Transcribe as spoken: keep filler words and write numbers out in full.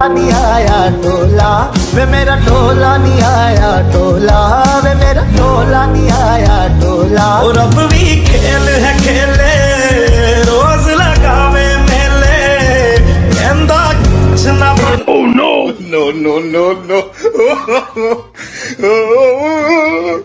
नहीं आया टोला वे मेरा टोला नहीं आया टोला वे मेरा टोला नहीं आया टोला। और अब भी खेल है खेले रोज लगावे मेले कहंदा कुछ ना। Oh no no no no no